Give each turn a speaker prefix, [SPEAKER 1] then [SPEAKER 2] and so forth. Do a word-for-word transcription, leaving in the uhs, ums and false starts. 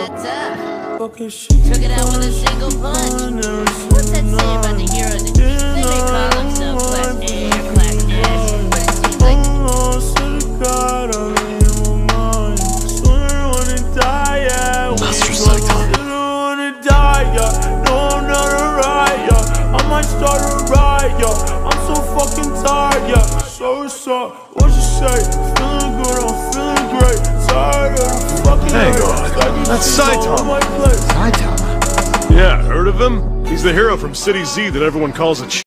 [SPEAKER 1] Took it out with a single punch. What's that say about the heroes? They may call themselves class A or class S, but it seems like
[SPEAKER 2] Master Saitama.
[SPEAKER 3] I might start a riot, yeah. I'm so fucking tired, yeah. So what's up? What you say? Feeling good, I'm feeling great. Tired of the fucking
[SPEAKER 2] Hang
[SPEAKER 3] hate.
[SPEAKER 2] on.
[SPEAKER 3] It's like you
[SPEAKER 2] That's
[SPEAKER 3] see all
[SPEAKER 2] Saitama.
[SPEAKER 3] on my plate.
[SPEAKER 2] Saitama?
[SPEAKER 4] Yeah, heard of him? He's the hero from City Z that everyone calls a ch